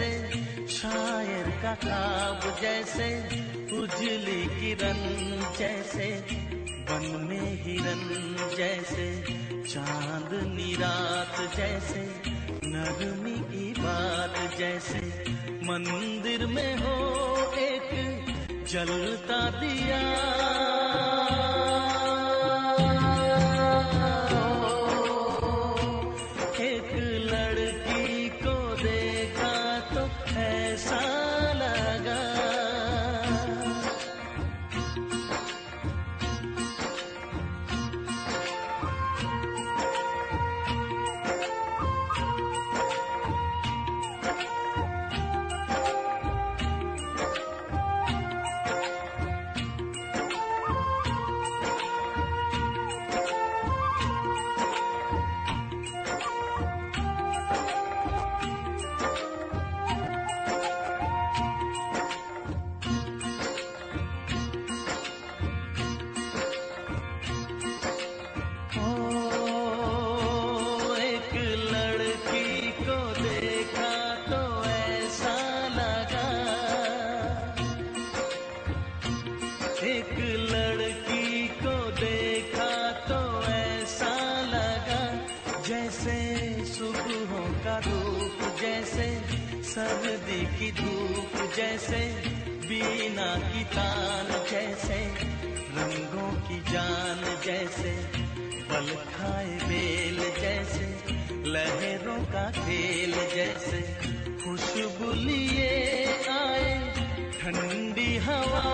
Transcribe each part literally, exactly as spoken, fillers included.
जैसे, शायर का ख्वाब जैसे, उजली किरण जैसे, वन में हिरन जैसे, चांदनी रात जैसे, नरमी की बात जैसे, मंदिर में हो एक जलता दिया, एक लड़की को देखा तो ऐसा लगा, एक लड़की को देखा तो ऐसा लगा, जैसे सुबहों का रूप जैसे, सर्दी की धूप जैसे, बीना की तान जैसे, रंगों की जान जैसे, बल खाए बेल जैसे, लहरों का खेल जैसे, खुशबू लिए आए ठंडी हवा,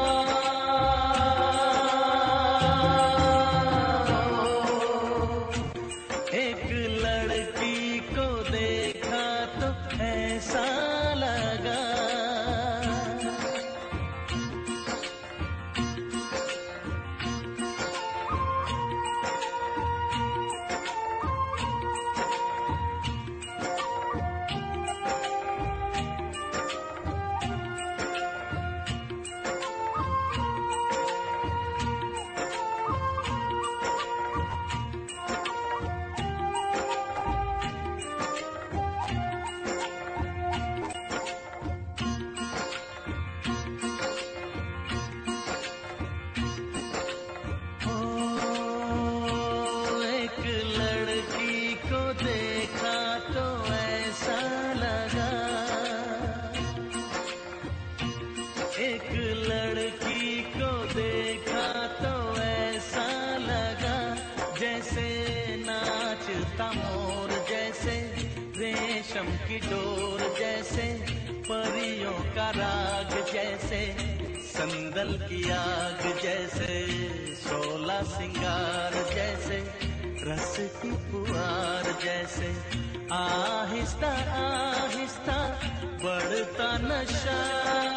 एक लड़की को देखा तो ऐसा लगा, देखा तो ऐसा लगा, एक लड़की को देखा तो ऐसा लगा, जैसे नाचता मोर जैसे, रेशम की डोर जैसे, परियों का राग जैसे, संदल की आग जैसे, शोला सिंगार जैसे, रस की फुहार जैसे, आहिस्ता आहिस्ता बढ़ता नशा,